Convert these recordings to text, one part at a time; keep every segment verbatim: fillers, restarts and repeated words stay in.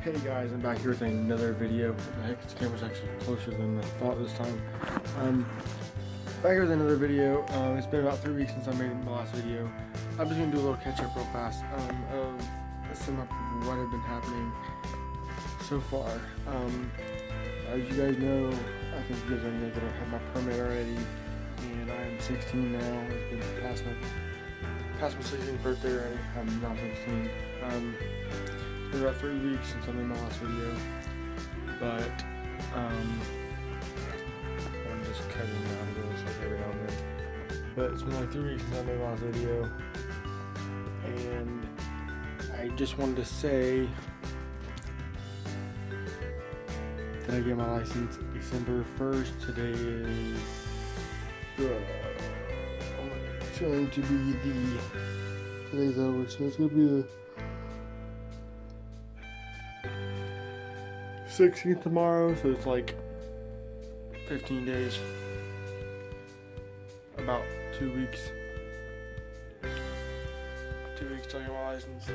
Hey guys, I'm back here with another video. What the heck, this camera's actually closer than I thought this time. Um, back here with another video. Um, it's been about three weeks since I made my last video. I'm just gonna do a little catch up real fast um, of a sum up of what had been happening so far. Um, as you guys know, I think you guys know that I have my permit already, and I am sixteen now. It's been past my past my sixteenth birthday already. I'm now sixteen. Um, It's been about three weeks since I made my last video, but um, I'm just cutting out of this like every now and then. But it's been like three weeks since I made my last video, and I just wanted to say that I get my license December first. Today is uh, it's going to be the today's over, so it's going to be the sixteenth tomorrow, so it's like fifteen days, about two weeks, two weeks till I get my license.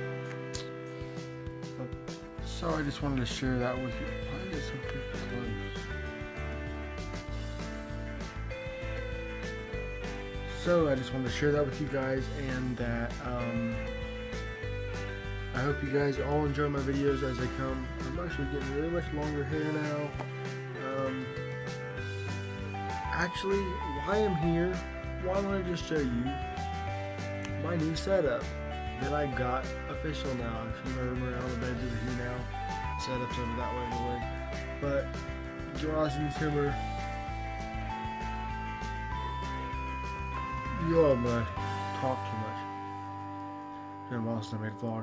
So I just wanted to share that with you. Why is it so close? So I just wanted to share that with you guys, and that um, I hope you guys all enjoy my videos as they come. I'm actually getting really much longer hair now. Um, actually, while I'm here, why don't I just show you my new setup that I got official now. If you remember, all the beds over here now, setup's over that way in the way. But July and December, you all but talk too much. It's been a while since I made a vlog.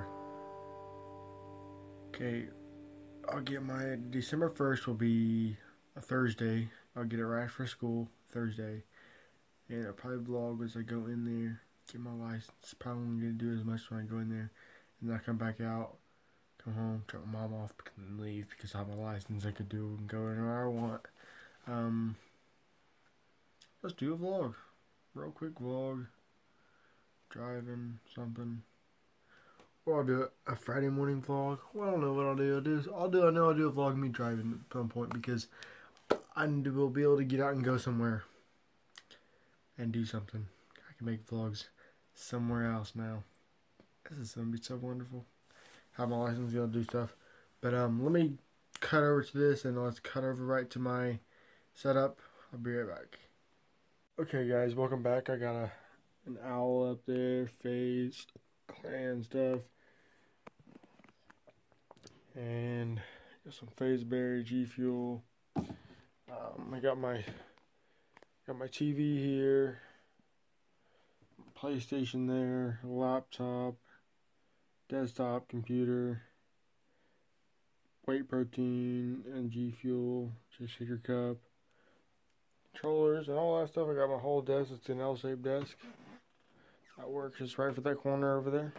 Okay, I'll get my December first will be a Thursday. I'll get it right after school Thursday, and I'll probably vlog as I go in there, get my license. Probably not gonna do as much when I go in there, and then I come back out, come home, drop my mom off, and leave because I have my license. I could do and go anywhere I want. Um, let's do a vlog, real quick vlog, driving something. Or I'll do a Friday morning vlog. Well, I don't know what I'll do. I'll do, I'll do I know I'll do a vlog of me driving at some point, because I will be able to get out and go somewhere and do something. I can make vlogs somewhere else now. This is going to be so wonderful. Have my license, be able to do stuff. But um, let me cut over to this, and let's cut over right to my setup. I'll be right back. Okay, guys, welcome back. I got a an owl up there, face, clan stuff. And got some Phaseberry, G Fuel. Um, I got my got my T V here, PlayStation there, laptop, desktop computer, whey protein and G Fuel, just shaker cup, controllers and all that stuff. I got my whole desk. It's an L-shaped desk. That works just right for that corner over there.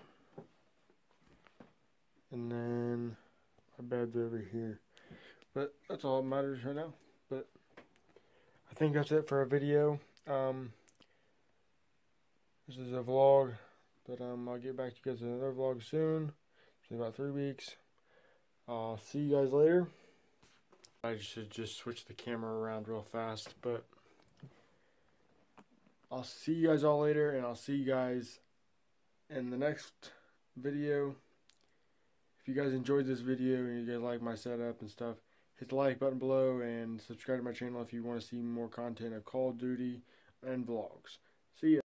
And then my bed's over here. But that's all that matters right now. But I think that's it for a video. Um, this is a vlog. But um, I'll get back to you guys in another vlog soon. It's in about three weeks. I'll see you guys later. I should just switch the camera around real fast. But I'll see you guys all later. And I'll see you guys in the next video. If you guys enjoyed this video and you guys like my setup and stuff, hit the like button below and subscribe to my channel if you want to see more content of Call of Duty and vlogs. See ya.